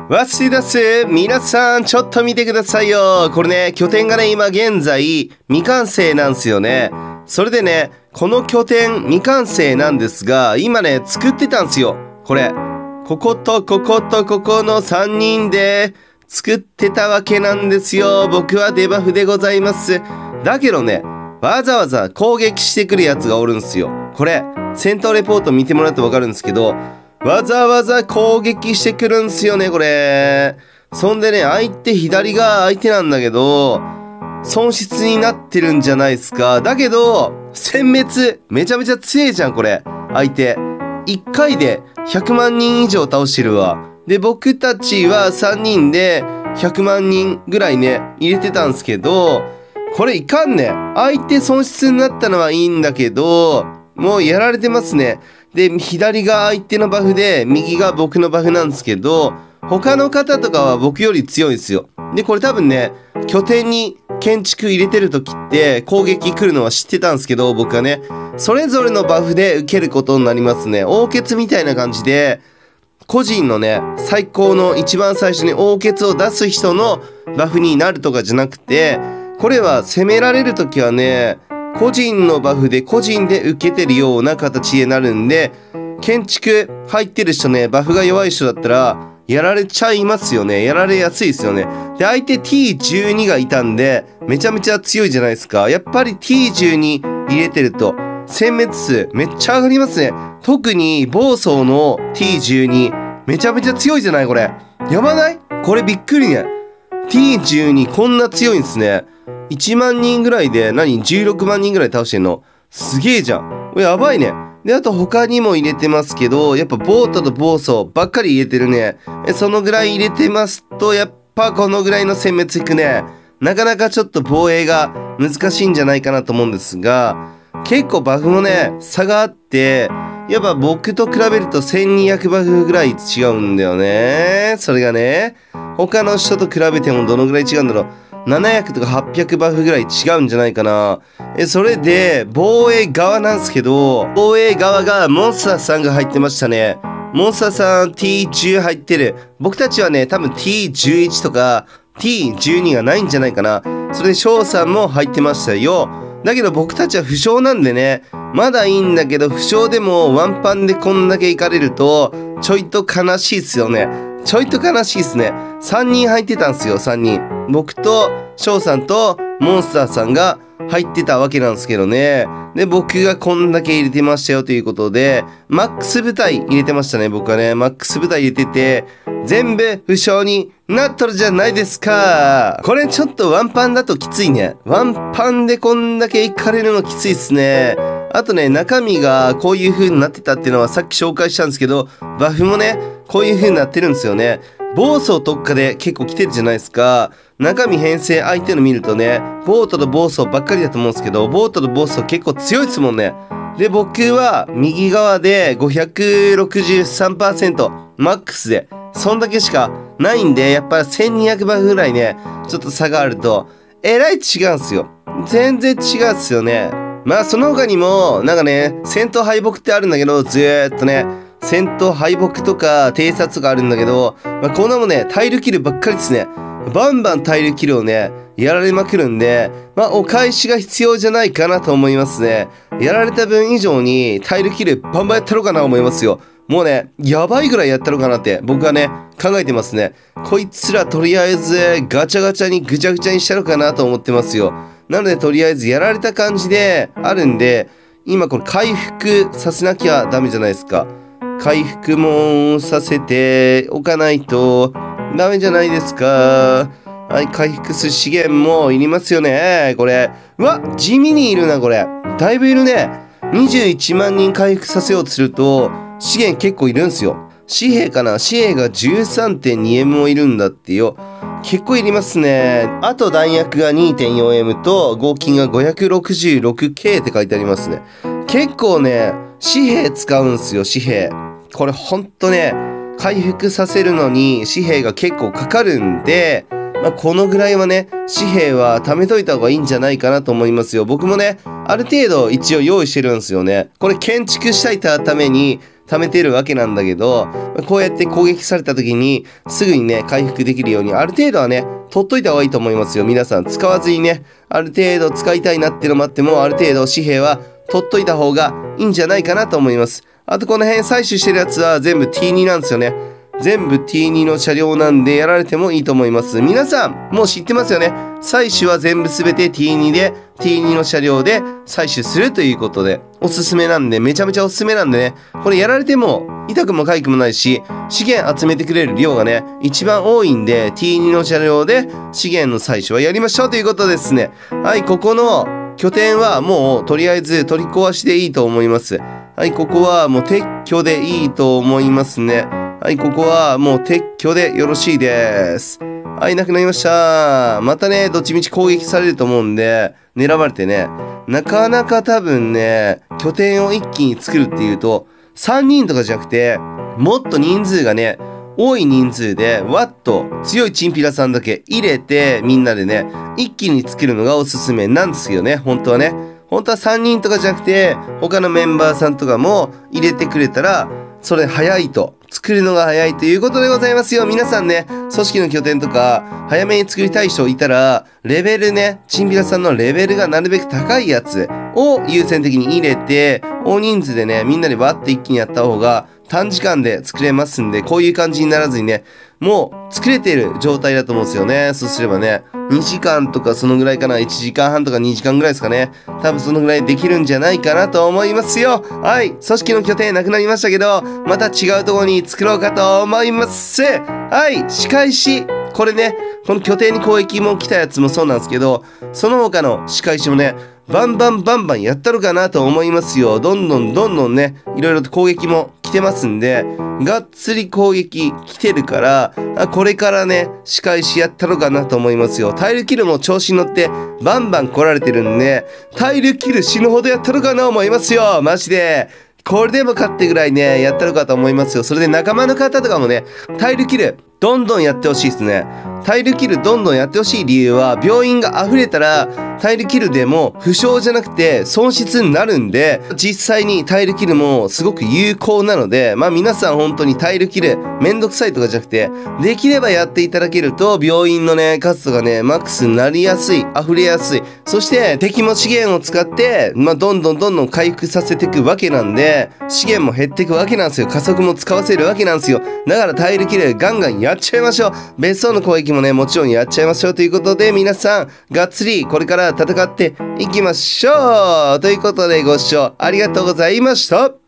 わすいだす。皆さん、ちょっと見てくださいよ。これね、拠点がね、今現在、未完成なんすよね。それでね、この拠点、未完成なんですが、今ね、作ってたんすよ。これ。こことこことここの3人で、作ってたわけなんですよ。僕はデバフでございます。だけどね、わざわざ攻撃してくるやつがおるんすよ。これ、戦闘レポート見てもらうとわかるんですけど、わざわざ攻撃してくるんすよね、これ。そんでね、相手左が相手なんだけど、損失になってるんじゃないですか。だけど、殲滅、めちゃめちゃ強いじゃん、これ。相手。1回で100万人以上倒してるわ。で、僕たちは3人で100万人ぐらいね、入れてたんすけど、これいかんね。相手損失になったのはいいんだけど、もうやられてますね。で、左が相手のバフで、右が僕のバフなんですけど、他の方とかは僕より強いんですよ。で、これ多分ね、拠点に建築入れてる時って攻撃来るのは知ってたんですけど、僕はね、それぞれのバフで受けることになりますね。王決みたいな感じで、個人のね、最高の一番最初に王決を出す人のバフになるとかじゃなくて、これは攻められる時はね、個人のバフで個人で受けてるような形になるんで、建築入ってる人ね、バフが弱い人だったら、やられちゃいますよね。やられやすいですよね。で、相手 T12 がいたんで、めちゃめちゃ強いじゃないですか。やっぱり T12 入れてると、殲滅数めっちゃ上がりますね。特に暴走の T12、めちゃめちゃ強いじゃないこれ。やばない？これびっくりね。T12 こんな強いんですね。1万人ぐらいで16万人ぐらい倒してんの。すげえじゃん。これやばいね。で、あと他にも入れてますけど、やっぱボートと暴走ばっかり入れてるね。そのぐらい入れてますと、やっぱこのぐらいの殲滅いくね。なかなかちょっと防衛が難しいんじゃないかなと思うんですが、結構バフもね、差があって、やっぱ僕と比べると1200バフぐらい違うんだよね。それがね、他の人と比べてもどのぐらい違うんだろう。700とか800バフぐらい違うんじゃないかな。それで、防衛側なんですけど、防衛側がモンスターさんが入ってましたね。モンスターさん T10 入ってる。僕たちはね、多分 T11 とか T12 がないんじゃないかな。それで翔さんも入ってましたよ。だけど僕たちは負傷なんでね、まだいいんだけど、負傷でもワンパンでこんだけいかれると、ちょいと悲しいっすよね。ちょいと悲しいっすね。3人入ってたんすよ、3人。僕と翔さんとモンスターさんが入ってたわけなんですけどね。で、僕がこんだけ入れてましたよということで、マックス部隊入れてましたね、僕はね。マックス部隊入れてて、全部負傷になっとるじゃないですか。これちょっとワンパンだときついね。ワンパンでこんだけいかれるのきついっすね。あとね、中身がこういう風になってたっていうのはさっき紹介したんですけど、バフもね、こういう風になってるんですよね。暴走特化で結構来てるじゃないですか。中身編成相手の見るとね、ボートと暴走ばっかりだと思うんですけど、ボートと暴走結構強いですもんね。で、僕は右側で563%マックスで、そんだけしかないんで、やっぱり1200倍ぐらいね、ちょっと差があると、えらい違うんすよ。全然違うんすよね。まあその他にも、なんかね、戦闘敗北ってあるんだけど、ずーっとね、戦闘敗北とか偵察があるんだけど、まあ、こんなもんね、タイルキルばっかりですね。バンバンタイルキルをね、やられまくるんで、まあお返しが必要じゃないかなと思いますね。やられた分以上にタイルキルバンバンやったろうかなと思いますよ。もうね、やばいぐらいやったろうかなって僕はね、考えてますね。こいつらとりあえずガチャガチャにぐちゃぐちゃにしたろうかなと思ってますよ。なのでとりあえずやられた感じであるんで、今これ回復させなきゃダメじゃないですか。回復もさせておかないとダメじゃないですか。はい、回復する資源もいりますよね。これ。うわ、地味にいるな、これ。だいぶいるね。21万人回復させようとすると、資源結構いるんすよ。紙幣かな？紙幣が 13.2M もいるんだってよ。結構いりますね。あと弾薬が 2.4M と合金が 566K って書いてありますね。結構ね、紙幣使うんすよ、紙幣。これほんとね、回復させるのに紙幣が結構かかるんで、まあ、このぐらいはね、紙幣は貯めといた方がいいんじゃないかなと思いますよ。僕もね、ある程度一応用意してるんですよね。これ建築したいために貯めてるわけなんだけど、こうやって攻撃された時にすぐにね回復できるようにある程度はね取っといた方がいいと思いますよ。皆さん使わずにね、ある程度使いたいなってのもあっても、ある程度紙幣は取っといた方がいいんじゃないかなと思います。あとこの辺採取してるやつは全部 T2 なんですよね。全部 T2 の車両なんでやられてもいいと思います。皆さんもう知ってますよね。採取は全部すべて T2 で T2 の車両で採取するということでおすすめなんで、めちゃめちゃおすすめなんでね、これやられても痛くも痒くもないし、資源集めてくれる量がね一番多いんで T2 の車両で資源の採取はやりましょうということですね。はい、ここの拠点はもうとりあえず取り壊しでいいと思います。はい、ここはもう撤去でいいと思いますね。はい、ここはもう撤去でよろしいです。はい、なくなりました。またね、どっちみち攻撃されると思うんで、狙われてね、なかなか多分ね、拠点を一気に作るっていうと、3人とかじゃなくて、もっと人数がね、多い人数で、わっと強いチンピラさんだけ入れて、みんなでね、一気に作るのがおすすめなんですよね、本当はね。本当は3人とかじゃなくて、他のメンバーさんとかも入れてくれたら、それ早いと。作るのが早いということでございますよ。皆さんね、組織の拠点とか、早めに作りたい人いたら、レベルね、チンピラさんのレベルがなるべく高いやつを優先的に入れて、大人数でね、みんなでバッて一気にやった方が、短時間で作れますんで、こういう感じにならずにね、もう作れている状態だと思うんですよね。そうすればね、2時間とかそのぐらいかな、1時間半とか2時間ぐらいですかね。多分そのぐらいできるんじゃないかなと思いますよ。はい、組織の拠点なくなりましたけど、また違うところに作ろうかと思います。はい、仕返し。これね、この拠点に攻撃も来たやつもそうなんですけど、その他の仕返しもね、バンバンやったのかなと思いますよ。どんどんね、いろいろと攻撃も来てますんで、がっつり攻撃来てるから、これからね、仕返しやったのかなと思いますよ。タイルキルも調子に乗ってバンバン来られてるんで、タイルキル死ぬほどやったのかなと思いますよ。マジで。これでも勝ってぐらいね、やったのかと思いますよ。それで仲間の方とかもね、タイルキル、どんどんやってほしいですね。タイルキルどんどんやってほしい理由は、病院が溢れたら、タイルキルでも負傷じゃなくて損失になるんで、実際にタイルキルもすごく有効なので、まあ皆さん本当にタイルキルめんどくさいとかじゃなくて、できればやっていただけると、病院のね、数がね、マックスになりやすい、溢れやすい。そして敵も資源を使って、まあどんどん回復させていくわけなんで、資源も減っていくわけなんですよ。加速も使わせるわけなんですよ。だからタイルキルガンガンやっちゃいましょう。別荘の攻撃もね、もちろんやっちゃいましょうということで、皆さん、がっつりこれから戦っていきましょうということで、ご視聴ありがとうございました。